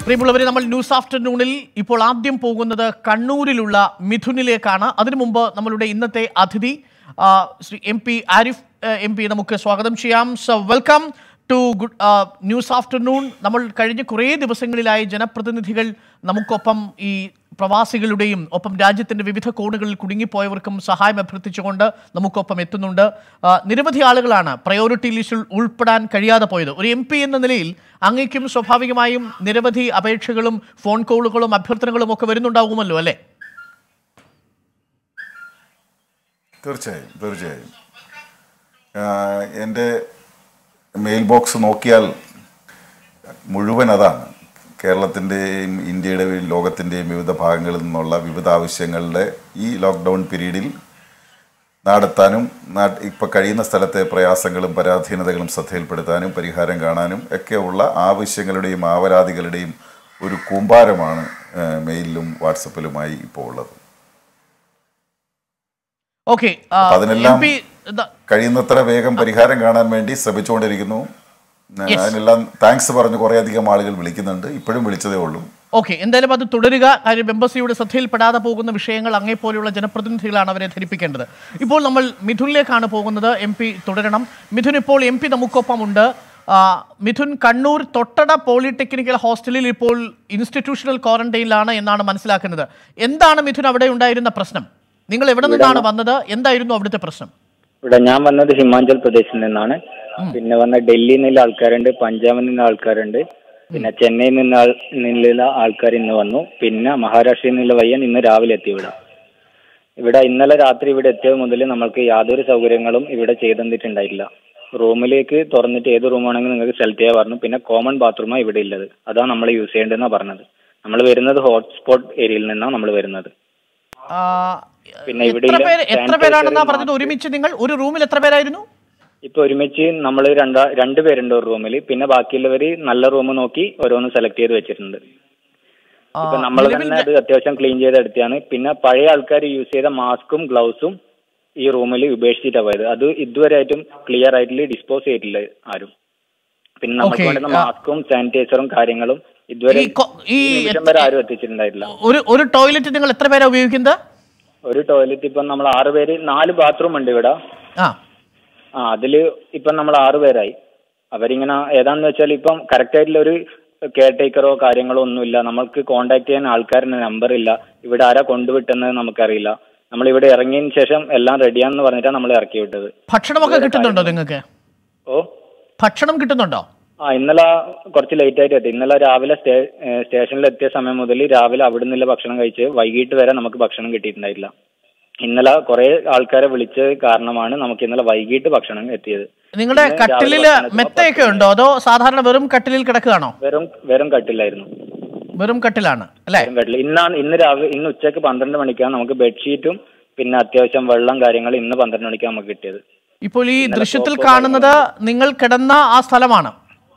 പ്രിയമുള്ളവരെ, നമ്മൾ ന്യൂസ് ആഫ്റ്റർനൂണിൽ ഇപ്പോൾ ആദ്യം പോകുന്നത് കണ്ണൂരിലുള്ള മിഥുനിലേക്കാണ്. അതിനു മുമ്പ് നമ്മളുടെ ഇന്നത്തെ അതിഥി ശ്രീ MP ആരിഫ് MP നമുക്ക് സ്വാഗതം ചെയ്യാം. So welcome to news afternoon. നമ്മൾ കഴിഞ്ഞ കുറേ ദിവസങ്ങളിലായി ജനപ്രതിനിധികൾ നമുക്കൊപ്പം ഈ പ്രവാസികളുടെയും ഒപ്പം രാജ്യത്തിൻ്റെ വിവിധ കോണുകളിൽ കുടുങ്ങിപ്പോയവർക്കും സഹായം അഭ്യർത്ഥിച്ചുകൊണ്ട് നമുക്കൊപ്പം എത്തുന്നുണ്ട്. നിരവധി ആളുകളാണ് പ്രയോറിറ്റി ലിസ്റ്റിൽ ഉൾപ്പെടാൻ കഴിയാതെ പോയത്. ഒരു MP എന്ന നിലയിൽ അങ്ങേക്കും സ്വാഭാവികമായും നിരവധി അപേക്ഷകളും ഫോൺ കോളുകളും അഭ്യർത്ഥനകളും ഒക്കെ വരുന്നുണ്ടാകുമല്ലോ അല്ലേ? തീർച്ചയായും എൻ്റെ മെയിൽ ബോക്സ് നോക്കിയാൽ മുഴുവൻ അതാണ്. കേരളത്തിൻ്റെയും ഇന്ത്യയുടെയും ലോകത്തിൻ്റെയും വിവിധ ഭാഗങ്ങളിൽ നിന്നുള്ള വിവിധ ആവശ്യങ്ങളുടെ ഈ ലോക്ക്ഡൗൺ പീരീഡിൽ നടത്താനും ഇപ്പോൾ കഴിയുന്ന സ്ഥലത്തെ പ്രയാസങ്ങളും പരാധീനതകളും ശ്രദ്ധയിൽപ്പെടുത്താനും പരിഹാരം കാണാനും ഒക്കെയുള്ള ആവശ്യങ്ങളുടെയും ആവലാതികളുടെയും ഒരു കൂമ്പാരമാണ് മെയിലിലും വാട്സപ്പിലുമായി ഇപ്പോൾ ഉള്ളത്. അതിനെല്ലാം കഴിയുന്നത്ര വേഗം പരിഹാരം കാണാൻ വേണ്ടി ശ്രമിച്ചുകൊണ്ടിരിക്കുന്നു. അതിനെല്ലാം താങ്ക്സ് പറഞ്ഞു കുറേയധികം ആളുകൾ വിളിക്കുന്നുണ്ട്. ഇപ്പോഴും വിളിച്ചതേ ഉള്ളൂ. എന്തായാലും അത് തുടരുക. കാര്യം എംബസിയുടെ ശ്രദ്ധയിൽപ്പെടാതെ പോകുന്ന വിഷയങ്ങൾ അങ്ങേപ്പോലെയുള്ള ജനപ്രതിനിധികളാണ് അവരെ ധരിപ്പിക്കേണ്ടത്. ഇപ്പോൾ നമ്മൾ മിഥുനിലേക്കാണ് പോകുന്നത്. MP തുടരണം. മിഥുൻ, ഇപ്പോൾ MP നമുക്കൊപ്പമുണ്ട്. മിഥുൻ, കണ്ണൂർ തൊട്ടട പോളിടെക്നിക്കൽ ഹോസ്റ്റലിൽ ഇപ്പോൾ ഇൻസ്റ്റിറ്റ്യൂഷണൽ ക്വാറന്റൈനിലാണ് എന്നാണ് മനസ്സിലാക്കുന്നത്. എന്താണ് മിഥുൻ അവിടെ ഉണ്ടായിരുന്ന പ്രശ്നം? നിങ്ങൾ എവിടെ നിന്നാണ് വന്നത്? എന്തായിരുന്നു അവിടുത്തെ പ്രശ്നം? ഇവിടെ ഞാൻ വന്നത് ഹിമാചൽ പ്രദേശിൽ നിന്നാണ്. പിന്നെ വന്ന ഡൽഹിയിൽ നിന്നുള്ള ആൾക്കാരുണ്ട്, പഞ്ചാബിൽ നിന്നുള്ള ആൾക്കാരുണ്ട്, പിന്നെ ചെന്നൈയിൽ നിന്നുള്ള ആൾക്കാർ ഇന്ന് വന്നു. പിന്നെ മഹാരാഷ്ട്രയിൽ നിന്നുള്ള പയ്യൻ ഇന്ന് രാവിലെ എത്തി. ഇവിടെ ഇന്നലെ രാത്രി ഇവിടെ എത്തിയത് മുതൽ നമ്മൾക്ക് യാതൊരു സൗകര്യങ്ങളും ഇവിടെ ചെയ്തു തന്നിട്ടുണ്ടായില്ല. റൂമിലേക്ക് തുറന്നിട്ട് ഏത് റൂമാണെങ്കിലും നിങ്ങൾക്ക് സെലക്ട് ചെയ്യാൻ പറഞ്ഞു. പിന്നെ കോമൺ ബാത്റൂമാണ് ഇവിടെ ഉള്ളത്, അതാണ് നമ്മൾ യൂസ് ചെയ്യേണ്ടതെന്നാണ് പറഞ്ഞത്. നമ്മൾ വരുന്നത് ഹോട്ട്സ്പോട്ട് ഏരിയയിൽ നിന്നാണ് നമ്മൾ വരുന്നത്. പിന്നെ ഇവിടെ എത്ര പേരാണെന്നാ പറഞ്ഞത്? ഒരുമിച്ച് നിങ്ങൾ ഒരു റൂമിൽ എത്ര പേരായിരുന്നു? ഇപ്പൊ ഒരുമിച്ച് നമ്മൾ രണ്ടുപേരുണ്ട് ഒരു റൂമിൽ. പിന്നെ ബാക്കിയുള്ളവര് നല്ല റൂം നോക്കി ഓരോന്ന് സെലക്ട് ചെയ്ത് വെച്ചിട്ടുണ്ട്. ഇപ്പൊ നമ്മൾ തന്നെ അത് അത്യാവശ്യം ക്ലീൻ ചെയ്ത് എടുത്താണ്. പിന്നെ പഴയ ആൾക്കാർ യൂസ് ചെയ്ത മാസ്കും ഗ്ലൗസും ഈ റൂമിൽ ഉപേക്ഷിച്ചിട്ടാണ് പോയത്. അത് ഇതുവരെ ആയിട്ടും ക്ലിയർ ആയിട്ട് ഡിസ്പോസ് ചെയ്തിട്ടില്ല ആരും. പിന്നെ നമുക്ക് വേണ്ടുന്ന മാസ്കും സാനിറ്റൈസറും കാര്യങ്ങളും ഇതുവരെ വരെ ആരും എത്തിച്ചിട്ടുണ്ടായിട്ടില്ല. ഒരു ടോയ്ലറ്റ് നിങ്ങൾ എത്ര പേരാ ഉപയോഗിക്കുന്നത്? ഒരു ടോയ്ലറ്റ് ഇപ്പം നമ്മൾ 6 പേര്, 4 ബാത്റൂം ഉണ്ട് ഇവിടെ. അതില് ഇപ്പം നമ്മൾ 6 പേരായി. അവരിങ്ങനെ ഏതാന്ന് വെച്ചാൽ ഇപ്പം കറക്റ്റ് ആയിട്ടുള്ള ഒരു കെയർ ടേക്കറോ കാര്യങ്ങളോ ഒന്നുമില്ല. നമ്മൾക്ക് കോണ്ടാക്ട് ചെയ്യാൻ ആൾക്കാരുടെ നമ്പർ ഇല്ല. ഇവിടെ ആരാ കൊണ്ടുവിട്ടെന്ന് നമുക്കറിയില്ല. നമ്മൾ ഇവിടെ ഇറങ്ങിയതിന് ശേഷം എല്ലാം റെഡിയാണെന്ന് പറഞ്ഞിട്ടാണ് നമ്മൾ ഇറക്കി വിട്ടത്. ഭക്ഷണമൊക്കെ കിട്ടുന്നുണ്ടോ നിങ്ങൾക്ക്? ഭക്ഷണം കിട്ടുന്നുണ്ടോ? ഇന്നലെ കുറച്ച് ലേറ്റ് ആയിട്ട് എത്തി. ഇന്നലെ രാവിലെ സ്റ്റേഷനിൽ എത്തിയ സമയം മുതൽ രാവിലെ അവിടെ നിന്നുള്ള ഭക്ഷണം കഴിച്ച് വൈകിട്ട് വരെ നമുക്ക് ഭക്ഷണം കിട്ടിയിട്ടുണ്ടായില്ല. ഇന്നലെ കുറെ ആൾക്കാരെ വിളിച്ചത് കാരണമാണ് നമുക്ക് ഇന്നലെ വൈകിട്ട് ഭക്ഷണം എത്തിയത്. നിങ്ങളുടെ കട്ടിലില് മെത്തയൊക്കെ ഉണ്ടോ അതോ സാധാരണ വെറും കട്ടിലിൽ കിടക്കുകയാണോ? വെറും കട്ടിലായിരുന്നു. വെറും കട്ടിലാണ് അല്ലേ? ഇന്ന് ഉച്ചക്ക് 12 മണിക്കാണ് നമുക്ക് ബെഡ്ഷീറ്റും പിന്നെ അത്യാവശ്യം വെള്ളം കാര്യങ്ങൾ ഇന്ന് 12 മണിക്കാണ് നമുക്ക് കിട്ടിയത്. ഇപ്പോൾ ഈ ദൃശ്യത്തിൽ കാണുന്നത് നിങ്ങൾ കിടന്ന ആ സ്ഥലമാണ്.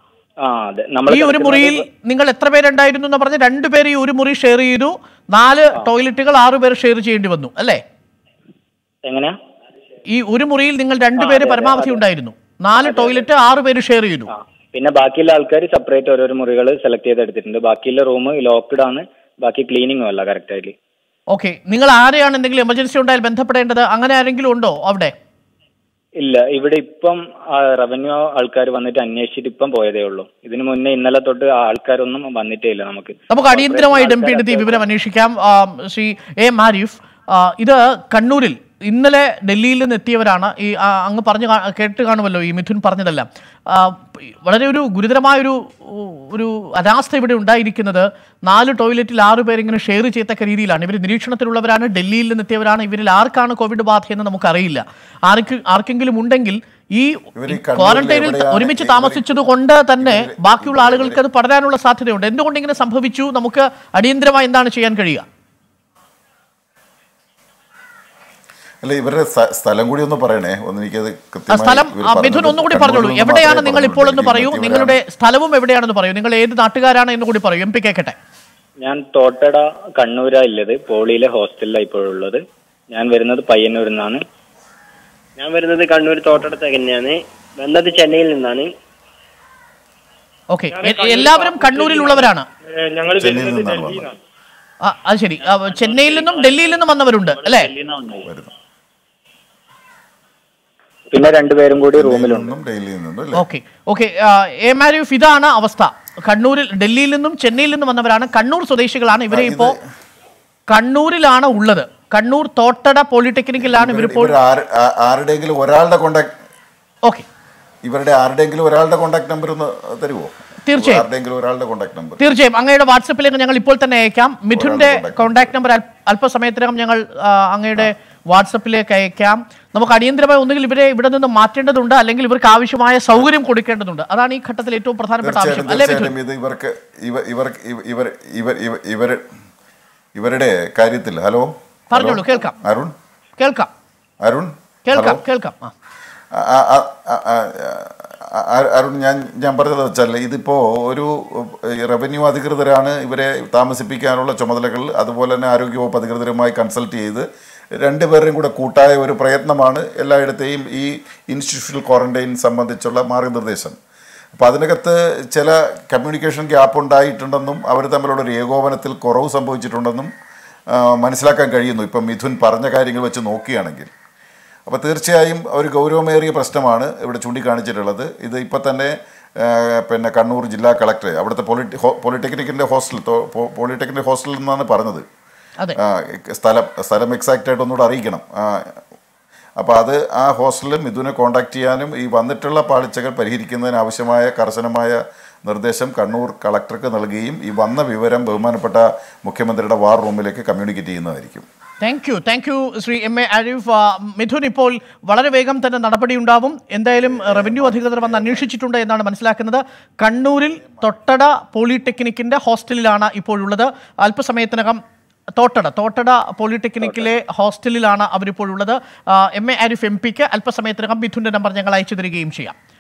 ഈ ഒരു മുറിയിൽ നിങ്ങൾ എത്ര പേരുണ്ടായിരുന്നു എന്ന് പറഞ്ഞ് 2 പേര് ഈ ഒരു മുറി ഷെയർ ചെയ്തു. 4 ടോയ്ലറ്റുകൾ 6 പേർ ഷെയർ ചെയ്യേണ്ടി വന്നു അല്ലേ? എങ്ങനെയാ? ഈ ഒരു മുറിയിൽ നിങ്ങൾ 2 പേര് പരമാവധി ഉണ്ടായിരുന്നു. 4 ടോയ്ലറ്റ് 6 പേര് ഷെയർ ചെയ്തു. പിന്നെ ബാക്കിയുള്ള ആൾക്കാർ സെപ്പറേറ്റ് ഓരോരോ മുറികൾ സെലക്ട് ചെയ്തെടുത്തിട്ടുണ്ട്. ബാക്കിയുള്ള റൂം ലോക്ക്ഡ് ആണ്. ബാക്കി ക്ലീനിങ്ങും അല്ല കറക്റ്റ് ആയിട്ട്. നിങ്ങൾ ആരെയാണ് എന്തെങ്കിലും എമർജൻസി ഉണ്ടായാൽ ബന്ധപ്പെടേണ്ടത്? അങ്ങനെ ആരെങ്കിലും ഉണ്ടോ അവിടെ? ഇല്ല, ഇവിടെ ഇപ്പം റവന്യൂ ആൾക്കാർ വന്നിട്ട് അന്വേഷിച്ചിട്ട് ഇപ്പം പോയതേ ഉള്ളൂ. ഇതിനു മുന്നേ ഇന്നലെ തൊട്ട് ആൾക്കാരൊന്നും വന്നിട്ടേ ഇല്ല. നമുക്ക് അടിയന്തരമായിട്ട് MP ഈ വിവരം അന്വേഷിക്കാം. ശ്രീ ആരിഫ്, ഇത് കണ്ണൂരിൽ ഇന്നലെ ഡൽഹിയിൽ നിന്ന് എത്തിയവരാണ്. ഈ അങ്ങ് കേട്ട് കാണുമല്ലോ ഈ മിഥുൻ പറഞ്ഞതെല്ലാം. വളരെ ഒരു ഗുരുതരമായൊരു അനാസ്ഥ ഇവിടെ ഉണ്ടായിരിക്കുന്നത്. 4 ടോയ്ലറ്റിൽ 6 പേരിങ്ങനെ ഷെയർ ചെയ്യത്തക്ക രീതിയിലാണ്. ഇവർ നിരീക്ഷണത്തിലുള്ളവരാണ്, ഡൽഹിയിൽ നിന്ന് എത്തിയവരാണ്. ഇവരിൽ ആർക്കാണ് കോവിഡ് ബാധയെന്ന് നമുക്കറിയില്ല. ആർക്കെങ്കിലും ഉണ്ടെങ്കിൽ ഈ ക്വാറന്റൈനിൽ ഒരുമിച്ച് താമസിച്ചത് കൊണ്ട് തന്നെ ബാക്കിയുള്ള ആളുകൾക്ക് അത് പടരാനുള്ള സാധ്യതയുണ്ട്. എന്തുകൊണ്ട് ഇങ്ങനെ സംഭവിച്ചു? നമുക്ക് അടിയന്തരമായി എന്താണ് ചെയ്യാൻ കഴിയുക? അല്ല, ഇവരുടെ സ്ഥലം കൂടി ഒന്ന് പറയണേ. മിഥുൻ ഒന്നുകൂടി പറഞ്ഞോളൂ. എവിടെയാണ് നിങ്ങൾ ഇപ്പോൾ എന്ന് പറയൂ. നിങ്ങളുടെ സ്ഥലവും എവിടെയാണെന്ന് പറയൂ. നിങ്ങൾ ഏത് നാട്ടുകാരാണ് എന്ന് കൂടി പറയൂ. MP കേൾക്കട്ടെ. ഞാൻ തോട്ടട കണ്ണൂരാ ഉള്ളത്. പോളിയിലെ ഹോസ്റ്റലിലാണ് ഇപ്പോഴുള്ളത്. ഞാൻ വരുന്നത് പയ്യന്നൂരിൽ നിന്നാണ്. ഞാൻ വരുന്നത് കണ്ണൂർ തോട്ടടത്ത് തന്നെയാണ്. വന്നത് ചെന്നൈയിൽ നിന്നാണ്. ഓക്കെ, എല്ലാവരും കണ്ണൂരിലുള്ളവരാണ്. അത് ശരി. ചെന്നൈയിൽ നിന്നും ഡൽഹിയിൽ നിന്നും വന്നവരുണ്ട് അല്ലേ? പിന്നെ രണ്ടുപേരും കൂടി റൂമിലുണ്ട്. Okay okay. ആരിഫ്, ഇതാണ് അവസ്ഥ. കണ്ണൂരിൽ, ഡൽഹിയിൽ നിന്നും ചെന്നൈയിൽ നിന്നും വന്നവരാണ്, കണ്ണൂർ സ്വദേശികളാണ്. ഇവരെ ഇപ്പോ കണ്ണൂരിലാണ് ഉള്ളത്. കണ്ണൂർ തോട്ടട പോളിടെക്നിക്കിലാണ് ഇവരിപ്പോൾ. ആരുടെയെങ്കിലും ഒരാളുടെ കോണ്ടാക്ട്, ഓക്കെ, ഇവരുടെ ആരുടെയെങ്കിലും ഒരാളുടെ കോണ്ടാക്ട് നമ്പർ ഒന്ന് തരുമോ? തീർച്ചയായും അങ്ങയുടെ വാട്സപ്പിലേക്ക് ഞങ്ങൾ ഇപ്പോൾ തന്നെ അയക്കാം. മിഥുന്റെ കോൺടാക്ട് നമ്പർ അല്പസമയത്തിനകം ഞങ്ങൾ അങ്ങയുടെ വാട്സപ്പിലേക്ക് അയക്കാം. നമുക്ക് അടിയന്തരമായി ഒന്നുകിൽ ഇവരെ ഇവിടെ നിന്ന് മാറ്റേണ്ടതുണ്ട്, അല്ലെങ്കിൽ ഇവർക്ക് ആവശ്യമായ സൗകര്യം കൊടുക്കേണ്ടതുണ്ട്. അതാണ് ഈ ഘട്ടത്തിൽ ഏറ്റവും പ്രധാനപ്പെട്ട ആവശ്യം. ഇവരുടെ കാര്യത്തിൽ ഹലോ പറഞ്ഞോളൂ. കേൾക്കാം അരുൺ, കേൾക്കാം അരുൺ, കേൾക്കാം കേൾക്കാം. അരുൺ, ഞാൻ പറഞ്ഞത് വെച്ചാൽ ഇതിപ്പോൾ ഒരു റവന്യൂ അധികൃതരാണ് ഇവരെ താമസിപ്പിക്കാനുള്ള ചുമതലകൾ, അതുപോലെ തന്നെ ആരോഗ്യവകുപ്പ് അധികൃതരുമായി കൺസൾട്ട് ചെയ്ത് രണ്ടുപേരുടെയും കൂടെ കൂട്ടായ ഒരു പ്രയത്നമാണ് എല്ലായിടത്തെയും ഈ ഇൻസ്റ്റിറ്റ്യൂഷണൽ ക്വാറന്റൈൻ സംബന്ധിച്ചുള്ള മാർഗനിർദ്ദേശം. അപ്പോൾ അതിനകത്ത് ചില കമ്മ്യൂണിക്കേഷൻ ഗ്യാപ്പ് ഉണ്ടായിട്ടുണ്ടെന്നും അവർ തമ്മിലുള്ള ഒരു ഏകോപനത്തിൽ കുറവ് സംഭവിച്ചിട്ടുണ്ടെന്നും മനസ്സിലാക്കാൻ കഴിയുന്നു ഇപ്പം മിഥുൻ പറഞ്ഞ കാര്യങ്ങൾ വെച്ച് നോക്കുകയാണെങ്കിൽ. അപ്പോൾ തീർച്ചയായും ഒരു ഗൗരവമേറിയ പ്രശ്നമാണ് ഇവിടെ ചൂണ്ടിക്കാണിച്ചിട്ടുള്ളത്. ഇത് ഇപ്പോൾ തന്നെ പിന്നെ കണ്ണൂർ ജില്ലാ കളക്ടർ അവിടുത്തെ പോളിടെക്നിക്കിൻ്റെ ഹോസ്റ്റലിൽ നിന്നാണ് പറഞ്ഞത്. സ്ഥലം എക്സാക്റ്റ് ആയിട്ട് ഒന്നുകൂടെ അറിയിക്കണം. അപ്പോൾ അത് ആ ഹോസ്റ്റലിൽ മിഥുനെ കോൺടാക്ട് ചെയ്യാനും ഈ വന്നിട്ടുള്ള പാളിച്ചകൾ പരിഹരിക്കുന്നതിന് ആവശ്യമായ കർശനമായ നിർദ്ദേശം കണ്ണൂർ കളക്ടർക്ക് നൽകുകയും ഈ വന്ന വിവരം ബഹുമാനപ്പെട്ട മുഖ്യമന്ത്രിയുടെ വാർ റൂമിലേക്ക് കമ്മ്യൂണിക്കേറ്റ് ചെയ്യുന്നതായിരിക്കും. Thank you Shri Arif. മിഥുൻ, ഇപ്പോൾ വളരെ വേഗം തന്നെ നടപടി ഉണ്ടാവും. എന്തായാലും റവന്യൂ അധികൃതർ വന്ന് അന്വേഷിച്ചിട്ടുണ്ട് എന്നാണ് മനസ്സിലാക്കുന്നത്. കണ്ണൂരിൽ തൊട്ടട പോളിടെക്നിക്കിന്റെ ഹോസ്റ്റലിലാണ് ഇപ്പോഴുള്ളത്. അല്പസമയത്തിനകം തോട്ടട പോളിടെക്നിക്കിലെ ഹോസ്റ്റലിലാണ് അവരിപ്പോഴുള്ളത്. ആരിഫ് MP ക്ക് അല്പസമയത്തിനകം മിഥുന്റെ നമ്പർ ഞങ്ങൾ അയച്ചു തരികയും ചെയ്യാം.